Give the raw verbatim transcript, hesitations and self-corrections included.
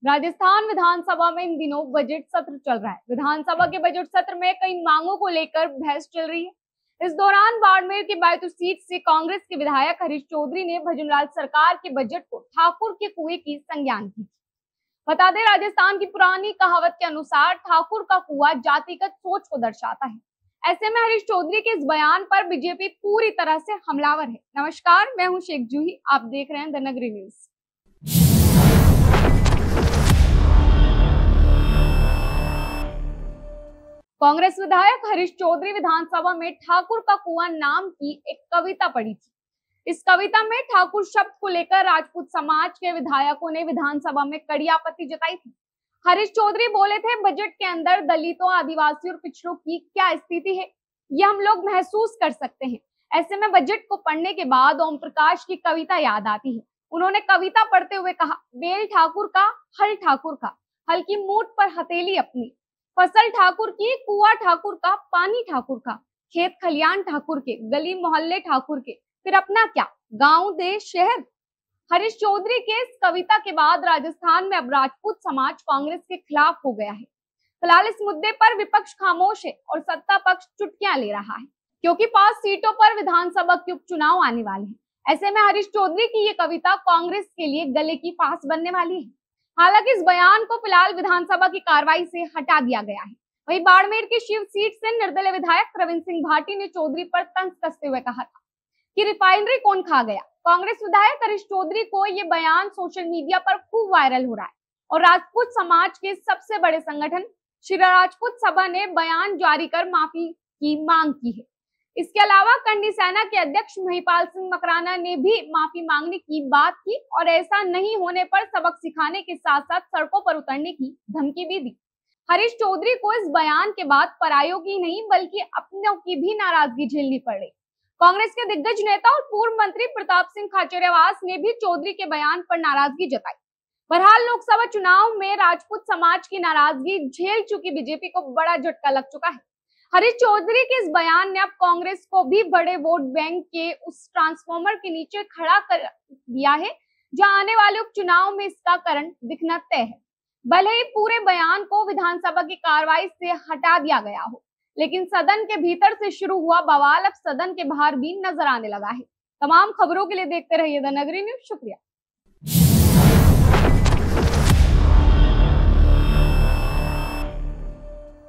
राजस्थान विधानसभा में इन दिनों बजट सत्र चल रहा है। विधानसभा के बजट सत्र में कई मांगों को लेकर बहस चल रही है। इस दौरान बाड़मेर की बैतूल सीट से कांग्रेस के विधायक हरीश चौधरी ने भजनलाल सरकार के बजट को ठाकुर के कुएं की संज्ञान की। बता दें, राजस्थान की पुरानी कहावत के अनुसार ठाकुर का कुआं जातिगत सोच को दर्शाता है। ऐसे में हरीश चौधरी के इस बयान पर बीजेपी पूरी तरह से हमलावर है। नमस्कार, मैं हूं शेख जूही, आप देख रहे हैं द नगरी न्यूज। कांग्रेस विधायक हरीश चौधरी विधानसभा में ठाकुर का कुआं नाम की एक कविता पढ़ी थी। इस कविता में ठाकुर शब्द को लेकर राजपूत समाज के विधायकों ने विधानसभा में कड़ी आपत्ति जताई थी। हरीश चौधरी बोले थे, बजट के अंदर दलितों, आदिवासी और पिछड़ों की क्या स्थिति है, ये हम लोग महसूस कर सकते हैं। ऐसे में बजट को पढ़ने के बाद ओम प्रकाश की कविता याद आती है। उन्होंने कविता पढ़ते हुए कहा, बेल ठाकुर का, हल ठाकुर का, हल की मूठ पर हथेली अपनी, फसल ठाकुर की, कुआं ठाकुर का, पानी ठाकुर का, खेत खलियान ठाकुर के, गली मोहल्ले ठाकुर के, फिर अपना क्या, गांव, देश, शहर। हरीश चौधरी के इस कविता के बाद राजस्थान में अब राजपूत समाज कांग्रेस के खिलाफ हो गया है। फिलहाल इस मुद्दे पर विपक्ष खामोश है और सत्ता पक्ष चुटकियां ले रहा है, क्योंकि पांच सीटों पर विधानसभा के उपचुनाव आने वाले हैं। ऐसे में हरीश चौधरी की ये कविता कांग्रेस के लिए गले की फांस बनने वाली है। हालांकि इस बयान को फिलहाल विधानसभा की कार्रवाई से हटा दिया गया है। वहीं बाड़मेर की शिव सीट से निर्दलीय विधायक रविंद्र सिंह भाटी ने चौधरी पर तंज कसते हुए कहा था कि रिफाइनरी कौन खा गया। कांग्रेस विधायक हरीश चौधरी को ये बयान सोशल मीडिया पर खूब वायरल हो रहा है और राजपूत समाज के सबसे बड़े संगठन श्री राजपूत सभा ने बयान जारी कर माफी की मांग की है। इसके अलावा करनी सेना के अध्यक्ष महिपाल सिंह मकराना ने भी माफी मांगने की बात की और ऐसा नहीं होने पर सबक सिखाने के साथ साथ सड़कों पर उतरने की धमकी भी दी। हरीश चौधरी को इस बयान के बाद परायों की नहीं बल्कि अपनों की भी नाराजगी झेलनी पड़ रही। कांग्रेस के दिग्गज नेता और पूर्व मंत्री प्रताप सिंह खाचरियावास ने भी चौधरी के बयान पर नाराजगी जताई। बहरहाल लोकसभा चुनाव में राजपूत समाज की नाराजगी झेल चुकी बीजेपी को बड़ा झटका लग चुका है। हरीश चौधरी के इस बयान ने अब कांग्रेस को भी बड़े वोट बैंक के उस ट्रांसफॉर्मर के नीचे खड़ा कर दिया है जहां आने वाले उपचुनाव में इसका करंट दिखना तय है। भले ही पूरे बयान को विधानसभा की कार्रवाई से हटा दिया गया हो, लेकिन सदन के भीतर से शुरू हुआ बवाल अब सदन के बाहर भी नजर आने लगा है। तमाम खबरों के लिए देखते रहिए द नगरी न्यूज। शुक्रिया।